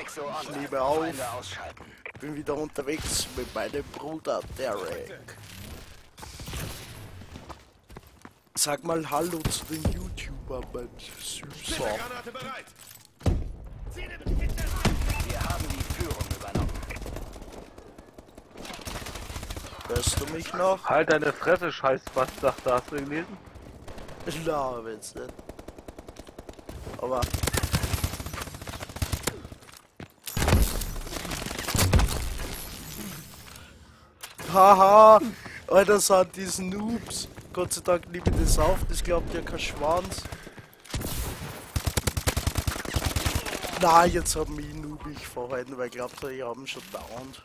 Exo Ich online. nehme auf. Feinde ausschalten. Bin wieder unterwegs mit meinem Bruder Derek. Sag mal Hallo zu den YouTubern, mein Süßer. Granate bereit. Wir haben die Führung übernommen. Hörst du mich noch? Halt deine Fresse, Scheißbastard, hast du gelesen? Na, wenn's nicht. Aber... Haha! Alter, das sind diese Noobs. Gott sei Dank nehme ich das auf, das glaubt ja kein Schwanz. Na, jetzt haben mich noobig verhalten, weil ich glaubt, ich habe ihn schon dauernd.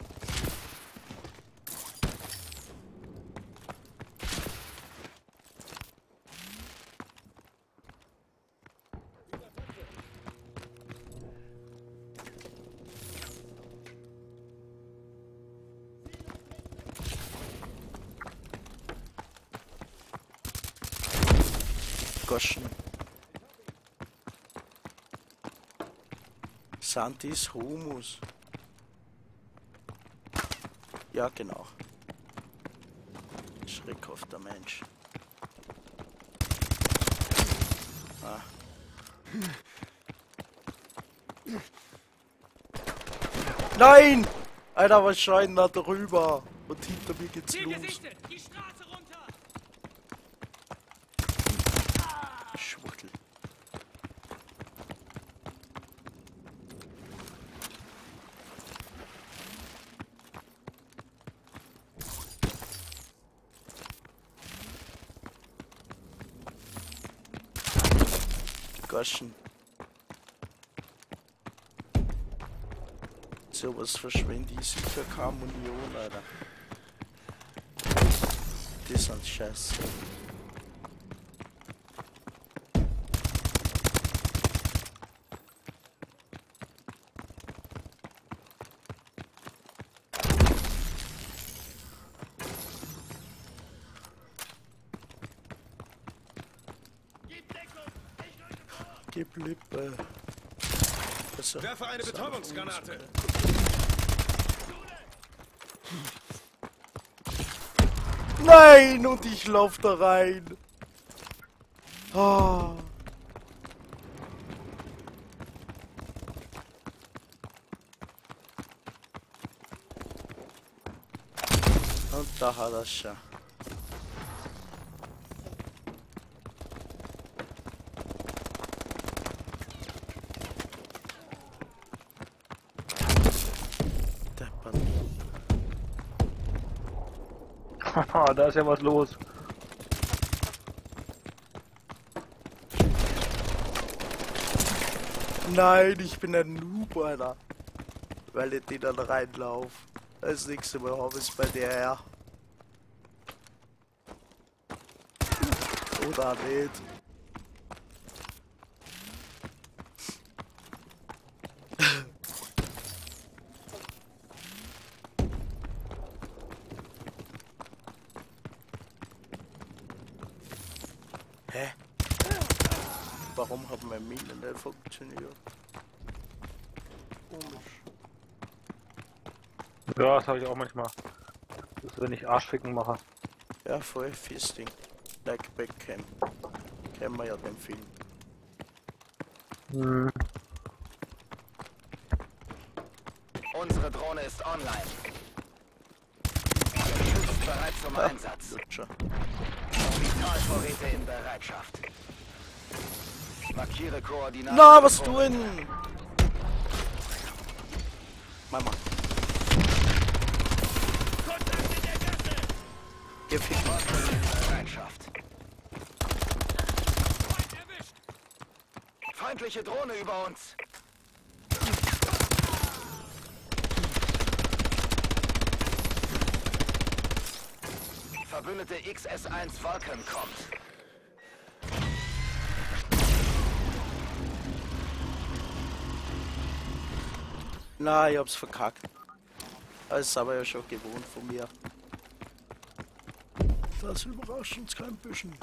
Goschen. Santis Humus. Ja, genau. Schreckhafter Mensch. Ah. Nein! Alter, was scheint da drüber? Und hinter mir geht's los. Die Straße runter. Schwuchtel. Goschen. Sowas verschwende ich sicher keine Munition, Alter. Das sind Scheiße. Gib Lippe. Also, Werfe eine Betäubungsgranate. Nein, und ich lauf da rein. Ah. Und da hat er schon. Haha, da ist ja was los. Nein, ich bin ein Noob, Alter. Weil ich den dann reinlauf. Das nächste Mal habe ich es bei der her. Oder nicht. Hä? Warum hat mein Mine nicht funktioniert? Komisch. Ja, das habe ich auch manchmal. Das ist, wenn ich Arschficken mache. Ja, voll Fisting. Like Backcam. Kennen wir ja den Film. Hm. Unsere Drohne ist online. Der Schild ist bereit zum Einsatz. Lutscher. Vitalvorräte in Bereitschaft. Markiere Koordinaten. Na, was tun? Mama. Geh ficken. Bereitschaft. Feindliche Drohne über uns. Verbündete XS-1 Falcon kommt. Na, ich hab's verkackt. Das ist aber ja schon gewohnt von mir. Das überrascht uns kein bisschen.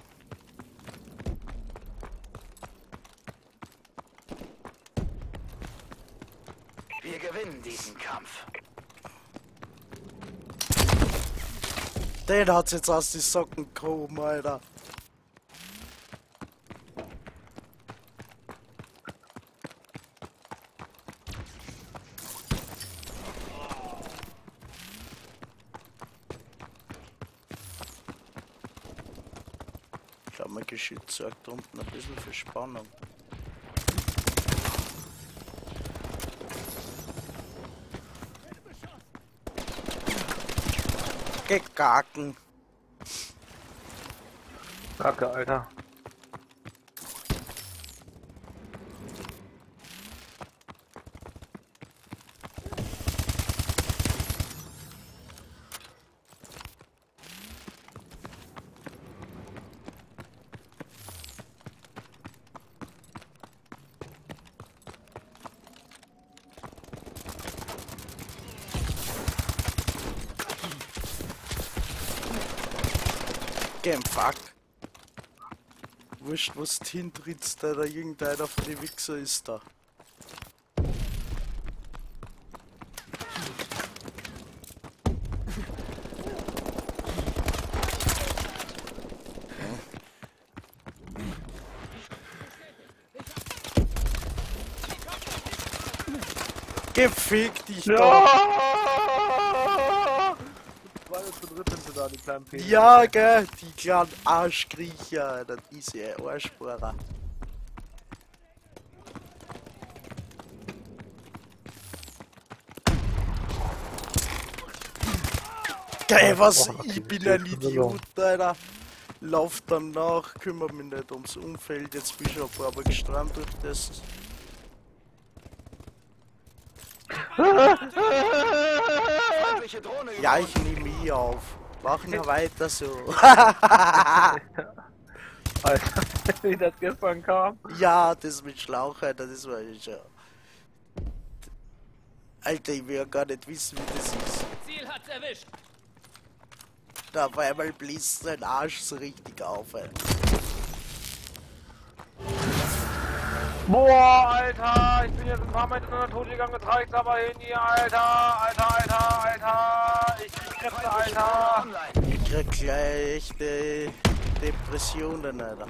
Wir gewinnen diesen Kampf. Den hat's jetzt aus die Socken gehoben, Alter. Ich glaube, mein Geschütz sorgt da unten ein bisschen für Spannung. Gekaken. Kacke, Alter. Game fuck. Wurscht, was du hintrittst, da irgendeiner von den Wichser ist da. Gefick dich doch! Zwei zu dritt sind sie da, die kleinen Peter. Ja, gell, die kleinen Arschkriecher, Alter, diese Arschbohrer. Geil, was? Oh, Ich bin die ein ist Idiot, Alter. Lauf dann nach, kümmere mich nicht ums Umfeld, jetzt bin ich aber gestrandet durch das. Feindliche Drohne über Ja, uns. ich nehme ihn auf. Machen wir weiter so. Alter, wie das gestern kam. Ja, das mit Schlauch, Alter, das war ich schon. Alter, ich will ja gar nicht wissen, wie das ist. Ziel hat's erwischt. Da auf einmal bläst sein Arsch so richtig auf, Alter. Boah, Alter, ich bin jetzt ein paar Mal hintereinander tot gegangen, jetzt reicht's aber hin hier, Alter, ich krieg Kräfte, Alter. Online. Ich krieg gleich die Depressionen, Alter.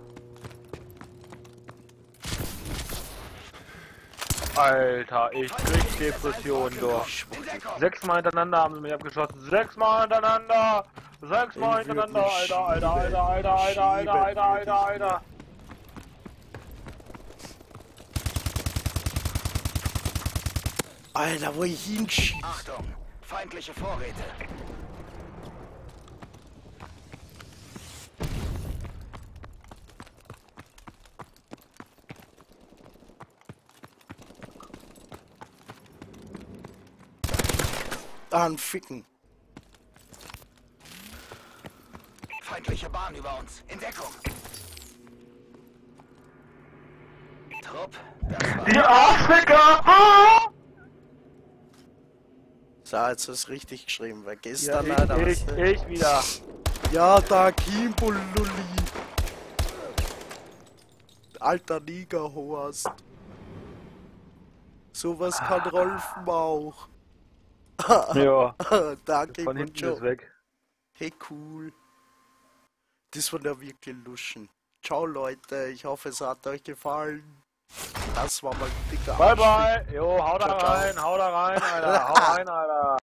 Alter, ich krieg Depressionen durch. 6 Mal hintereinander haben sie mich abgeschossen, 6 Mal hintereinander, 6 Mal hintereinander, Alter. Alter, wo ich hinschieße. Achtung, feindliche Vorräte. Ficken. Feindliche Bahn über uns. In Deckung. Trupp, das war... Die Arschficker! So, jetzt hast du richtig geschrieben, weil Ja, gestern, Alter, weißt du? ich wieder. Ja, da Kimbululi. Alter Negerhorst. Sowas kann Rolfen auch. Ja, Danke, von hinten ist Joe. weg. Hey, cool. Das war ja wirklich luschen. Ciao, Leute. Ich hoffe, es hat euch gefallen. Das war mal ein dicker Bye Arschfick. bye. Jo, hau da Ciao, ciao. rein, Alter. Hau rein, Alter.